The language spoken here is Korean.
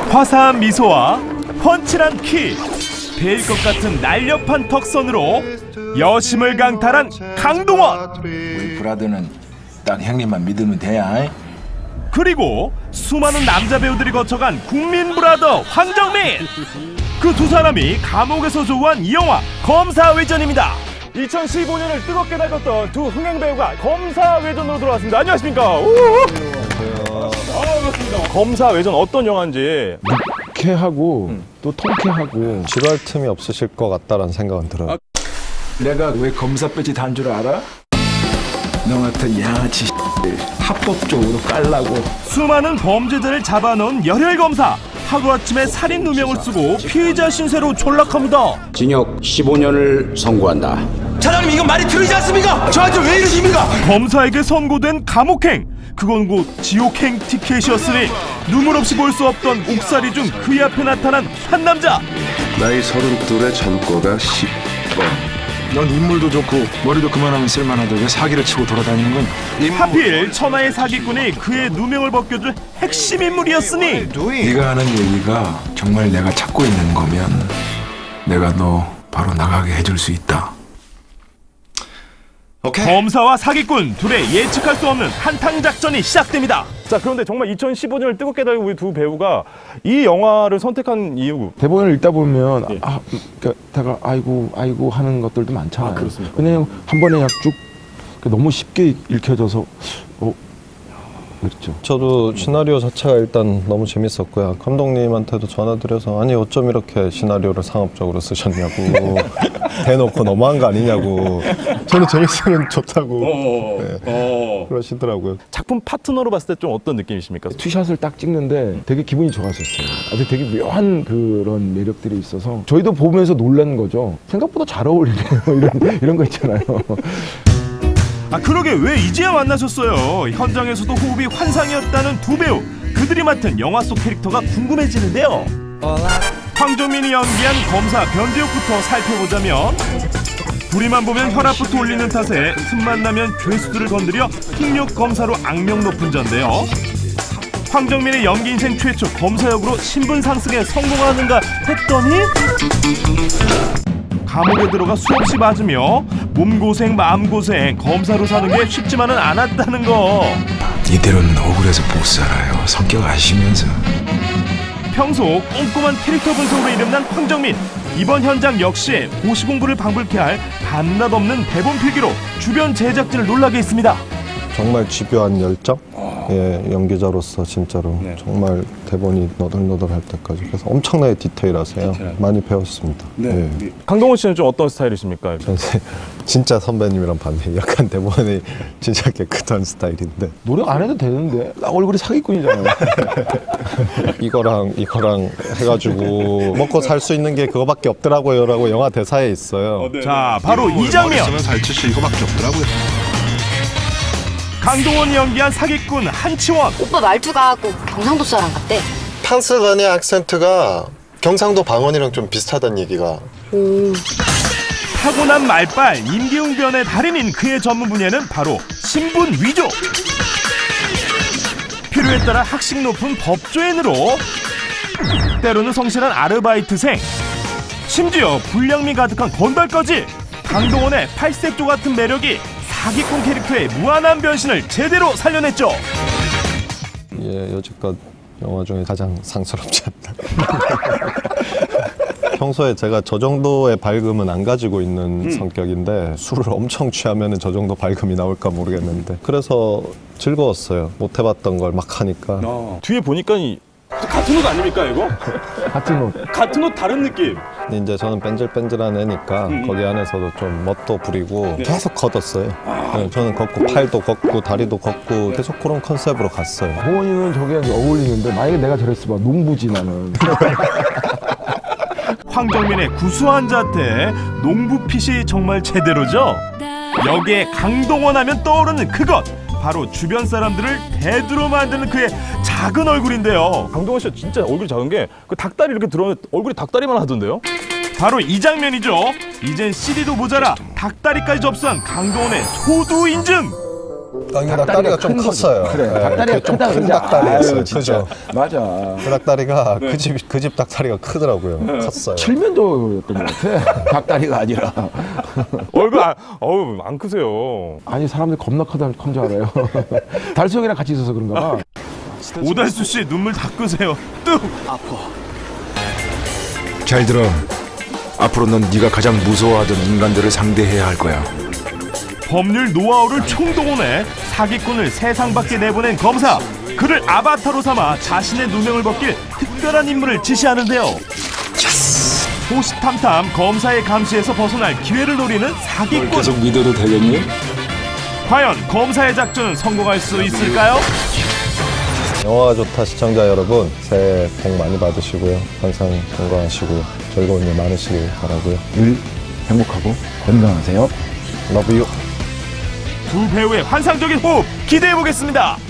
화사한 미소와 펀치란 키, 베일 것 같은 날렵한 턱선으로 여심을 강탈한 강동원. 우리 브라더는 딱 형님만 믿으면 돼야. 그리고 수많은 남자 배우들이 거쳐간 국민 브라더 황정민. 그 두 사람이 감옥에서 조우한 이 영화 검사외전입니다. 2015년을 뜨겁게 달궜던 두 흥행 배우가 검사외전으로 돌아왔습니다. 안녕하십니까? 반갑습니다. 검사외전 어떤 영화인지. 쾌하고 또 통쾌하고 지루할 틈이 없으실 것 같다라는 생각은 들어요. 내가 왜 검사 배지 단 줄 알아? 너 같은 양아치 합법적으로 깔라고. 수많은 범죄자를 잡아놓은 열혈 검사. 하루아침에 살인 누명을 쓰고 피의자 신세로 전락합니다. 징역 15년을 선고한다. 차장님, 이건 말이 틀리지 않습니까? 저한테 왜 이러십니까? 검사에게 선고된 감옥행. 그건 곧 지옥행 티켓이었으니 눈물 없이 볼 수 없던 옥살이 중 그의 앞에 나타난 한 남자. 나이 32에 전과가 10번. 넌 인물도 좋고 머리도 그만하면 쓸만하다. 왜 사기를 치고 돌아다니는 건? 하필 천하의 사기꾼이 그의 누명을 벗겨줄 핵심 인물이었으니. 네가 하는 얘기가 정말 내가 찾고 있는 거면 내가 너 바로 나가게 해줄 수 있다. 검사와 사기꾼 둘의 예측할 수 없는 한탕 작전이 시작됩니다. 자, 그런데 정말 2015년을 뜨겁게 달군 우리 두 배우가 이 영화를 선택한 이유. 대본을 읽다 보면 예. 그러니까 아이고 하는 것들도 많잖아요. 그렇습니까? 그냥 한 번에 약쭉 너무 쉽게 읽혀져서 그렇죠. 저도 시나리오 자체가 일단 너무 재밌었고요. 감독님한테도 전화드려서 아니 어쩜 이렇게 시나리오를 상업적으로 쓰셨냐고 대놓고 너무한 거 아니냐고. 저는 재밌으면 좋다고 그러시더라고요. 작품 파트너로 봤을 때 좀 어떤 느낌이십니까? 투샷을 딱 찍는데 되게 기분이 좋았었어요. 아주 되게 묘한 그런 매력들이 있어서 저희도 보면서 놀란 거죠. 생각보다 잘 어울리네요. 이런 거 있잖아요. 그러게 왜 이제야 만나셨어요? 현장에서도 호흡이 환상이었다는 두 배우. 그들이 맡은 영화 속 캐릭터가 궁금해지는데요. 황정민이 연기한 검사 변재욱부터 살펴보자면 불이만 보면 혈압부터 올리는 탓에 틈만 나면 죄수들을 건드려 폭력 검사로 악명 높은 전데요. 황정민의 연기 인생 최초 검사 역으로 신분 상승에 성공하는가 했더니 감옥에 들어가 수없이 맞으며 몸고생 마음고생 검사로 사는 게 쉽지만은 않았다는 거. 이대로는 억울해서 못 살아요. 성격 아시면서. 평소 꼼꼼한 캐릭터 분석으로 이름난 황정민. 이번 현장 역시 고시 공부를 방불케 할 한낱 없는 대본 필기로 주변 제작진을 놀라게 했습니다. 정말 집요한 열정? 예, 연기자로서 진짜로 정말 대본이 너덜너덜할 때까지. 그래서 엄청나게 디테일하세요. 많이 배웠습니다. 예. 강동원 씨는 좀 어떤 스타일이십니까? 저는 진짜 선배님이랑 반대. 약간 대본이 진짜 깨끗한 스타일인데 노력 안 해도 되는데 나 얼굴이 사기꾼이잖아요. 이거랑 해가지고 먹고 살 수 있는 게 그거밖에 없더라고요 라고 영화 대사에 있어요. 자, 바로 이 장면. 이거밖에 없더라고요. 강동원이 연기한 사기꾼 한치원. 오빠 말투가 꼭 경상도 사람 같대. 탕스간의 악센트가 경상도 방언이랑 좀 비슷하다는 얘기가. 타고난 말빨 임기응변의 달인인 그의 전문 분야는 바로 신분 위조. 필요에 따라 학식 높은 법조인으로 때로는 성실한 아르바이트생, 심지어 불량미 가득한 건달까지. 강동원의 팔색조 같은 매력이 사기꾼 캐릭터의 무한한 변신을 제대로 살려냈죠. 예, 여지껏 영화 중에 가장 상스럽지 않나. 평소에 제가 저 정도의 밝음은 안 가지고 있는 성격인데 술을 엄청 취하면 저 정도 밝음이 나올까 모르겠는데 그래서 즐거웠어요. 못 해봤던 걸 막 하니까. 뒤에 보니까 같은 옷 아닙니까 이거? 같은 옷 다른 느낌. 이제 저는 뺀질뺀질한 애니까 거기 안에서도 좀 멋도 부리고 계속 걷었어요. 네, 저는 걷고 팔도 걷고 다리도 걷고 계속 그런 컨셉으로 갔어요. 동원이는 저게 어울리는데 만약에 내가 저랬으면 농부지 나는. 황정민의 구수한 자태, 농부핏이 정말 제대로죠. 여기에 강동원 하면 떠오르는 그것, 바로 주변 사람들을 대두로 만드는 그의 작은 얼굴인데요. 강동원 씨가 진짜 얼굴이 작은 게 그 닭다리 이렇게 들어오면 얼굴이 닭다리만 하던데요. 바로 이 장면이죠. 이젠 CD도 모자라 닭다리까지 접수한 강동원의 소두 인증. 이게 닭다리가 좀 큰 거죠. 컸어요. 그래, 네, 닭다리가 좀 크다 큰 그러지. 닭다리였어요. 아유, 진짜. 그죠? 맞아. 그 닭다리가 그 집 닭다리가 크더라고요. 컸어요. 칠면조였던 것 같아. 닭다리가 아니라. 얼굴 안 크세요. 아니 사람들 겁나 큰 줄 알아요. 달성이랑 같이 있어서 그런가 봐. 오달수 씨 눈물 닦으세요. 뚝. 잘 들어. 앞으로 넌 네가 가장 무서워하던 인간들을 상대해야 할 거야. 법률 노하우를 총동원해 사기꾼을 세상 밖에 내보낸 검사. 그를 아바타로 삼아 자신의 누명을 벗길 특별한 임무를 지시하는데요. 호시탐탐 검사의 감시에서 벗어날 기회를 노리는 사기꾼. 계속 믿어도 되겠니? 과연 검사의 작전은 성공할 수 있을까요? 영화가 좋다 시청자 여러분, 새해 복 많이 받으시고요. 항상 건강하시고 즐거운 일 많으시길 바라고요. 늘 행복하고 건강하세요. Love you. 두 배우의 환상적인 호흡 기대해 보겠습니다.